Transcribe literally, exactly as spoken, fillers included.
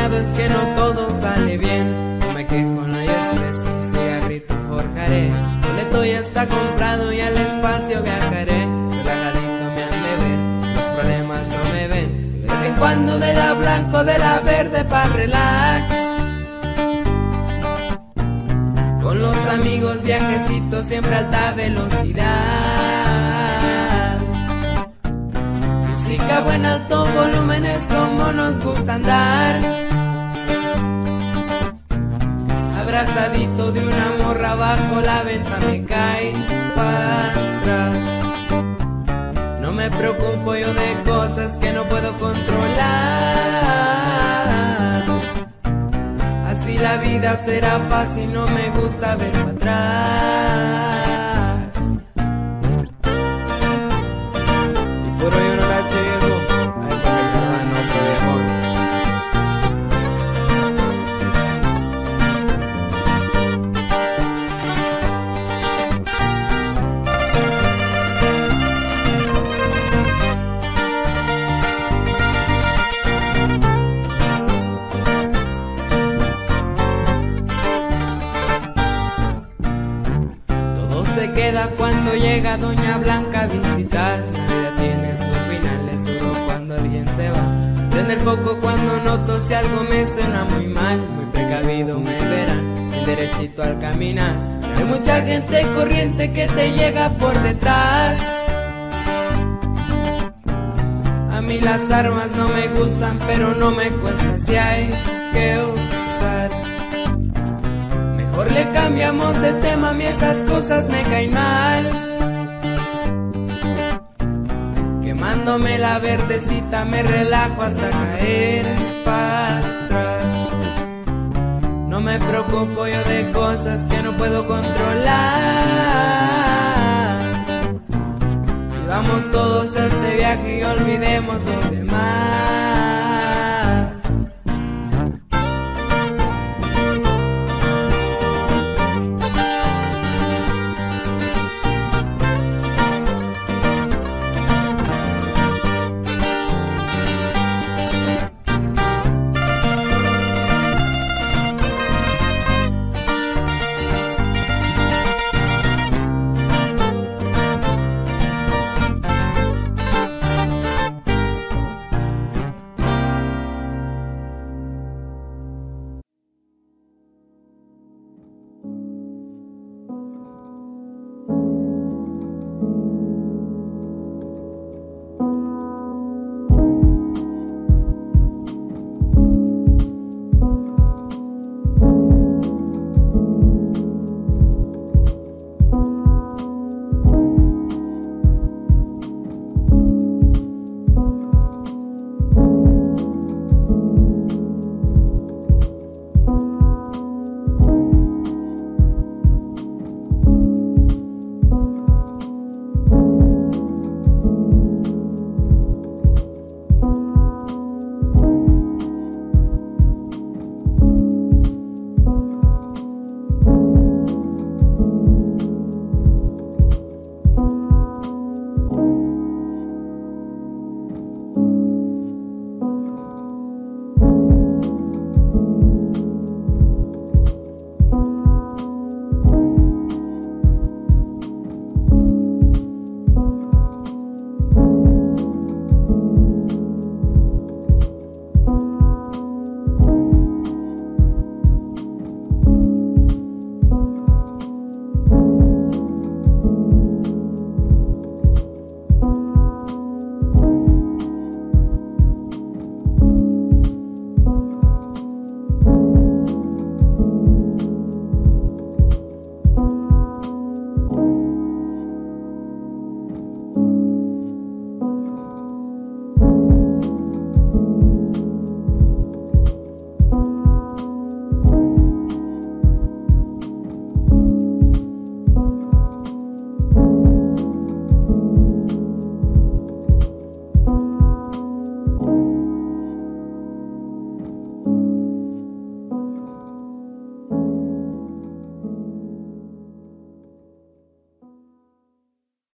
lado es que no todo sale bien. No me quejo, no hay estrés, un cigarrito forjaré. Boleto ya está comprado y al espacio viajaré. Relajadito me han de ver, los problemas no me ven. De vez en cuando de la blanco, de la verde pa' relax. Con los amigos viajecitos siempre a alta velocidad. Música buena, alto volumen es como nos gusta andar. Abrazadito de una morra bajo la venta me cae para atrás. No me preocupo yo de cosas que no puedo controlar. Así la vida será fácil, no me gusta ver para atrás. Y por hoy uno la llevo, ay porque se va no viejo. Se queda cuando llega Doña Blanca a visitar. La vida tiene su final, es duro cuando alguien se va. Prende el foco cuando noto si algo me suena muy mal. Muy precavido me verán, bien derechito al caminar. Hay mucha gente corriente que te llega por detrás. A mí las armas no me gustan, pero no me cuesta si hay que usar. Mejor le cambiamos de tema, a mí esas cosas me caen mal. Quemándome la verdecita me relajo hasta caer para atrás. No me preocupo yo de cosas que no puedo controlar. Y vamos todos a este viaje y olvidemos lo demás.